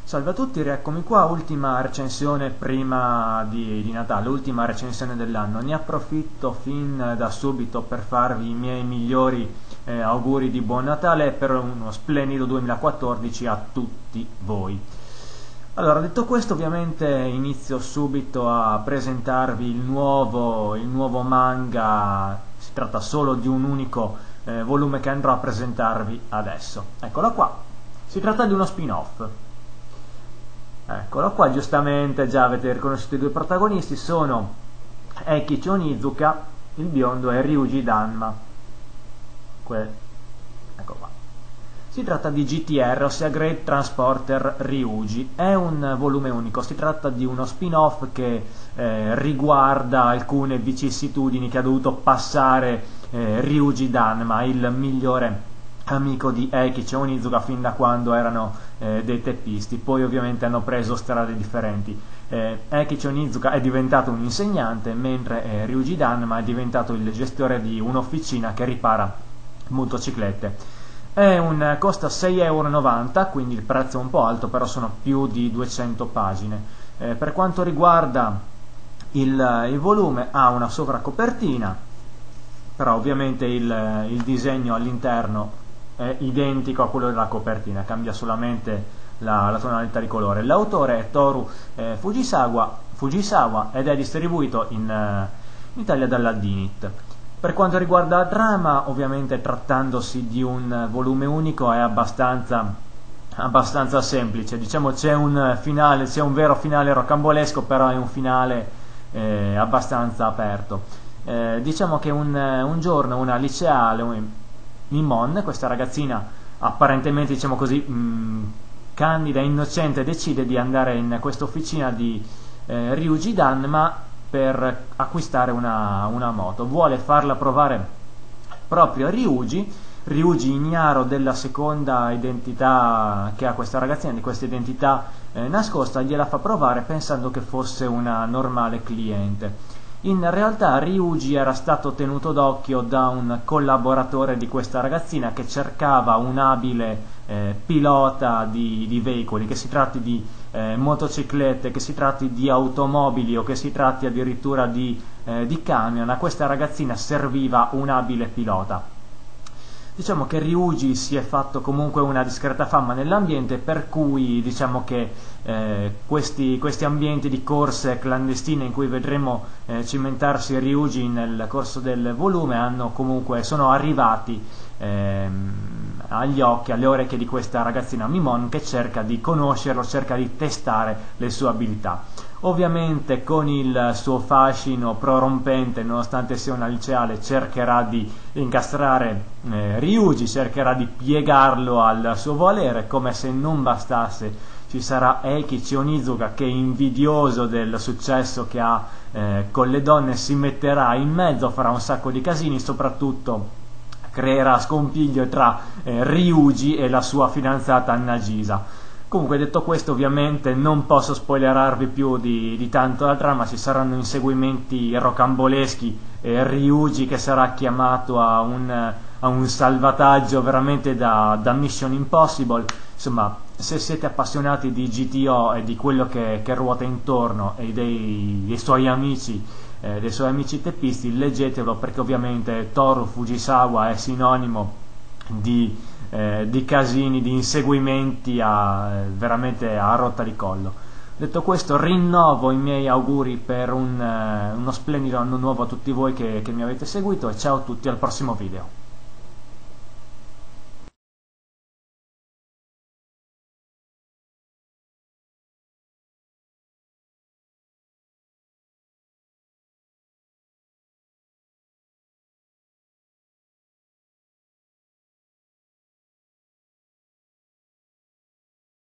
Salve a tutti, rieccomi qua, ultima recensione prima di Natale, ultima recensione dell'anno. Ne approfitto fin da subito per farvi i miei migliori auguri di buon Natale e per uno splendido 2014 a tutti voi. Allora, detto questo, ovviamente inizio subito a presentarvi il nuovo manga. Si tratta solo di un unico volume che andrò a presentarvi adesso. Eccolo qua, si tratta di uno spin-off. Eccolo qua, giustamente già avete riconosciuto i due protagonisti, sono Eikichi Onizuka, il biondo, e Ryuji Danma. Ecco qua. Si tratta di GTR, ossia Great Transporter Ryuji. È un volume unico, si tratta di uno spin-off che riguarda alcune vicissitudini che ha dovuto passare Ryuji Danma, il migliore amico di Eikichi Onizuka fin da quando erano dei teppisti. Poi ovviamente hanno preso strade differenti. Eikichi Onizuka è diventato un insegnante, mentre Ryuji Danma è diventato il gestore di un'officina che ripara motociclette. Costa 6,90 €, quindi il prezzo è un po' alto, però sono più di 200 pagine. Per quanto riguarda il volume, ha una sovracopertina, però ovviamente il disegno all'interno è identico a quello della copertina, cambia solamente la tonalità di colore. L'autore è Toru Fujisawa ed è distribuito in Italia dalla Dinit. Per quanto riguarda la trama, ovviamente trattandosi di un volume unico è abbastanza semplice. Diciamo c'è un vero finale rocambolesco, però è un finale abbastanza aperto. Diciamo che un giorno una liceale, Mimon, questa ragazzina apparentemente, diciamo così, candida e innocente, decide di andare in questa officina di Ryuji Danma per acquistare una moto. Vuole farla provare proprio a Ryuji, ignaro della seconda identità che ha questa ragazzina, di questa identità nascosta, gliela fa provare pensando che fosse una normale cliente. In realtà Ryuji era stato tenuto d'occhio da un collaboratore di questa ragazzina che cercava un abile pilota di veicoli, che si tratti di motociclette, che si tratti di automobili o che si tratti addirittura di camion. A questa ragazzina serviva un abile pilota. Diciamo che Ryuji si è fatto comunque una discreta fama nell'ambiente, per cui diciamo che questi ambienti di corse clandestine in cui vedremo cimentarsi Ryuji nel corso del volume sono arrivati agli occhi, alle orecchie di questa ragazzina Mimon, che cerca di conoscerlo, cerca di testare le sue abilità. Ovviamente con il suo fascino prorompente, nonostante sia una liceale, cercherà di incastrare Ryuji, cercherà di piegarlo al suo volere. Come se non bastasse, ci sarà Eikichi Onizuka che, invidioso del successo che ha con le donne, si metterà in mezzo, farà un sacco di casini, soprattutto creerà scompiglio tra Ryuji e la sua fidanzata Nagisa. Comunque, detto questo, ovviamente non posso spoilerarvi più di tanto la trama. Ci saranno inseguimenti rocamboleschi, Ryuji che sarà chiamato a un salvataggio veramente da Mission Impossible. Insomma, se siete appassionati di GTO e di quello che ruota intorno e dei suoi amici teppisti, leggetelo, perché ovviamente Toru Fujisawa è sinonimo di casini, di inseguimenti veramente a rotta di collo. Detto questo, rinnovo i miei auguri per uno splendido anno nuovo a tutti voi che mi avete seguito, e ciao a tutti, al prossimo video.